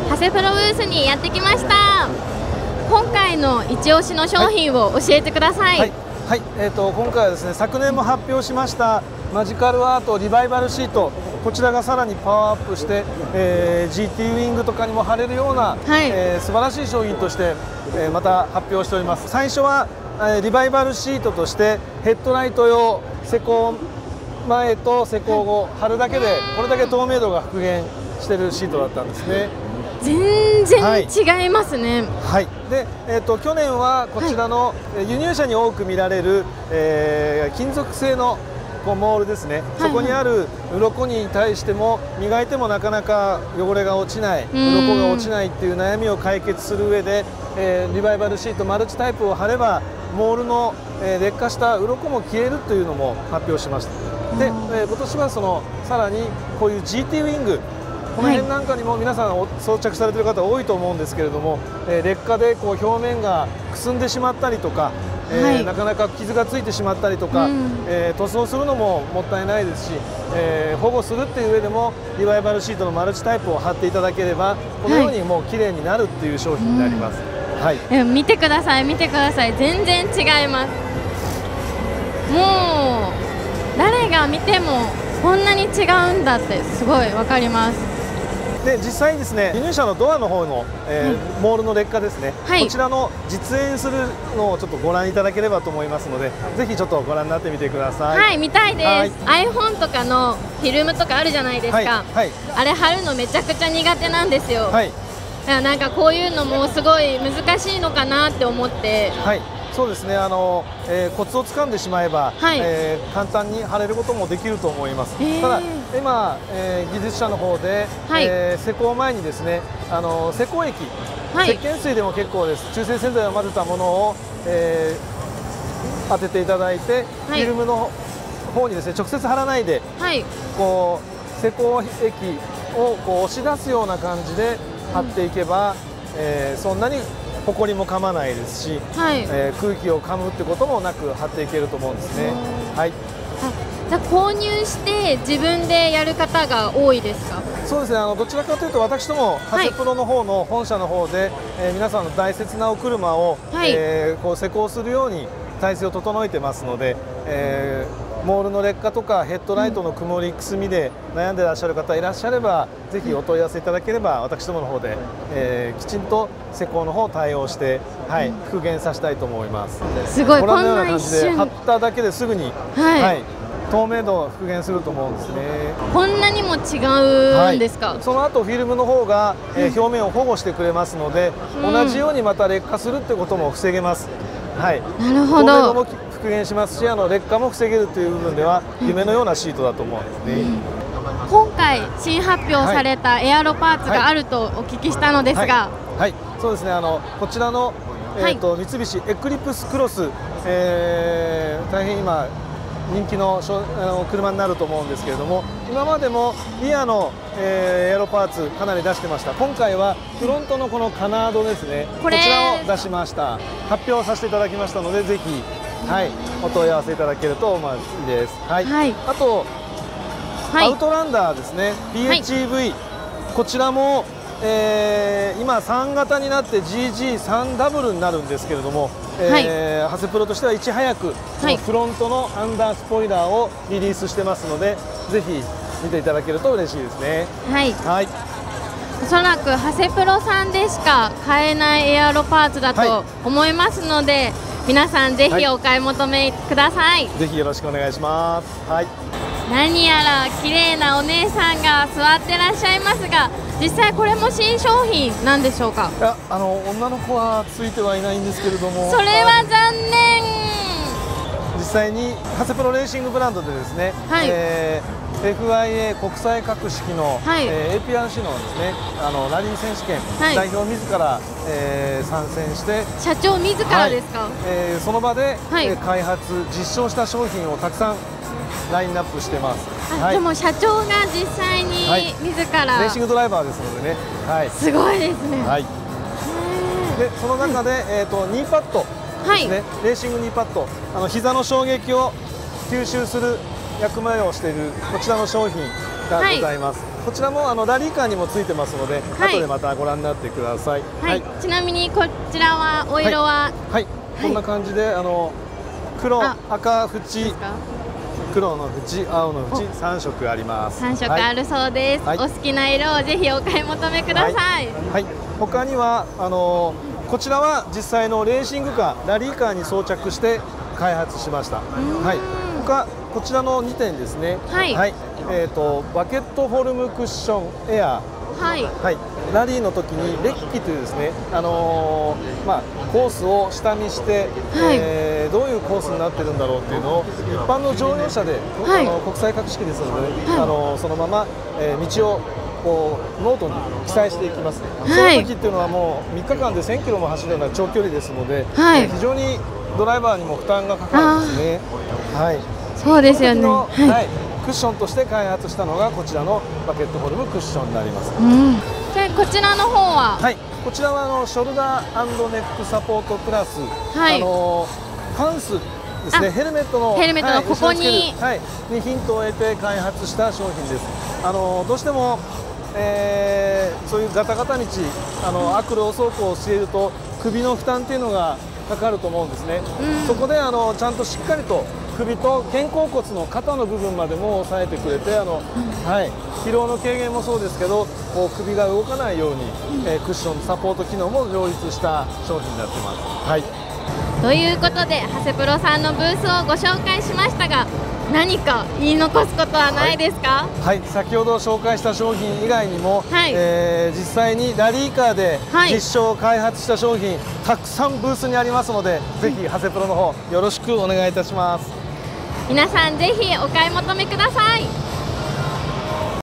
長谷プロブースにやってきました。今回の一押しの商品を教えてください。 はい、今回はですね、昨年も発表しましたマジカルアートリバイバルシート、こちらがさらにパワーアップして、GT ウィングとかにも貼れるような、素晴らしい商品として、また発表しております。最初は、リバイバルシートとしてヘッドライト用施工前と施工後貼るだけでこれだけ透明度が復元しているシートだったんですね。 全然違いますね。 はい、で、去年はこちらの輸入車に多く見られる、金属製のモールですね、そこにある鱗に対しても磨いてもなかなか汚れが落ちない、鱗が落ちないっていう悩みを解決する上で、リバイバルシートマルチタイプを貼ればモールの、劣化した鱗も消えるというのも発表しました。で、今年はさらにこういう GT ウィング、この辺なんかにも皆さん装着されている方多いと思うんですけれども、劣化でこう表面がくすんでしまったりとか、なかなか傷がついてしまったりとか、塗装するのももったいないですし、保護するっていう上でもリバイバルシートのマルチタイプを貼っていただければこのようにもう綺麗になるっていう商品になります。はい、 見てください、見てください、全然違います。もう誰が見てもこんなに違うんだってすごいわかります。 で実際にですね、輸入車のドアの方の、モールの劣化ですね、こちらの実演するのをちょっとご覧いただければと思いますので、ぜひちょっとご覧になってみてください。 はい、見たいです。iPhone とかのフィルムとかあるじゃないですか、あれ貼るのめちゃくちゃ苦手なんですよ。なんかこういうのもすごい難しいのかなって思って。 そうですね、コツをつかんでしまえば、簡単に貼れることもできると思います。ただ今、技術者の方で、施工前にですね、施工液、石鹸水でも結構です、中性洗剤を混ぜたものを、当てていただいて、フィルムの方にですね直接貼らないで、こう施工液をこう押し出すような感じで貼っていけば、そんなにほこりも噛まないですし、空気を噛むってこともなく貼っていけると思うんですね。 じゃあ購入して自分でやる方が多いですか？ そうですね、どちらかというと私ども長谷プロの方の本社の方で、皆さんの大切なお車を、こう施工するように体制を整えてますので、モールの劣化とかヘッドライトの曇りくすみで悩んでいらっしゃる方いらっしゃれば、ぜひお問い合わせいただければ私どもの方で、きちんと施工の方を対応して、復元させたいと思います。 すごい、 ご覧のような感じで貼っただけですぐに、透明度を復元すると思うんですね。 こんなにも違うんですか？ その後フィルムの方が、表面を保護してくれますので、同じようにまた劣化するってことも防げます。なるほど。復元しますし、劣化も防げるという部分では夢のようなシートだと思うんですね。 今回新発表されたエアロパーツがあるとお聞きしたのですが、 そうですね、こちらの、三菱エクリプスクロス、大変今人気の車になると思うんですけれども、今までもリアの、エアロパーツかなり出してました。今回はフロントのこのカナードですね、こちらを出しました。発表させていただきましたので、ぜひお問い合わせいただけると思いです。あと、アウトランダーですね、PHEV、こちらも、今3型になって GG3W になるんですけれども、長谷プロとしてはいち早くフロントのアンダースポイラーをリリースしてますので、ぜひ見ていただけると嬉しいですね。 おそらく長谷プロさんでしか買えないエアロパーツだと思いますので、皆さんぜひお買い求めください。 ぜひよろしくお願いします。 何やら綺麗なお姉さんが座ってらっしゃいますが、実際これも新商品なんでしょうか？ いや、女の子はついてはいないんですけれども、 それは残念。 実際に長谷プロレーシングブランドでですね、FIA 国際格式の、APRC のですね、ラリー選手権、代表自ら、参戦して、 社長自らですか？ その場で、開発実証した商品をたくさんラインナップしてます。 でも社長が実際に自ら、 レーシングドライバーですのでね、 すごいですね。 でその中で、ニーパッドですね、レーシングニーパッド、膝の衝撃を吸収する役目をしているこちらの商品がございます。 こちらもラリーカーにもついてますので、 はい、 後でまたご覧になってください。 はい。ちなみにこちらはお色は、 はい、こんな感じで黒、赤縁、黒の縁、青の縁、3色あります。 3色あるそうです。お好きな色をぜひお買い求めください。 はい。他にはこちらは実際のレーシングカー、ラリーカーに装着して開発しました。はい。他こちらの2点ですね。はい。バケットフォルムクッションエアー。はい。はい。ラリーの時にレッキというですね、コースを下見して、どういうコースになってるんだろうっていうのを一般の乗用車で、国際格式ですので、そのまま、道をノートに記載していきますね。その時っていうのはもう3日間で1000キロも走るような長距離ですので、非常にドライバーにも負担がかかるんですね。はい。 そうですよね。 はい。クッションとして開発したのがこちらのバケットフォルムクッションになります。 でこちらの方は、 はい、こちらはショルダー&ネックサポートプラス、パンスですね、ヘルメットのここに、 にヒントを得て開発した商品です。どうしても、そういうガタガタ道、悪路走行をしていると首の負担っていうのがかかると思うんですね。そこでちゃんとしっかりと首と肩甲骨の肩の部分までも抑えてくれて疲労の軽減もそうですけど首が動かないように、クッションサポート機能も両立した商品になってます。はい、 ということで長谷プロさんのブースをご紹介しましたが、何か言い残すことはないですか？ はい、先ほど紹介した商品以外にも、実際にラリーカーで実証開発した商品、たくさんブースにありますので、ぜひ長谷プロの方よろしくお願いいたします。 皆さんぜひお買い求めください。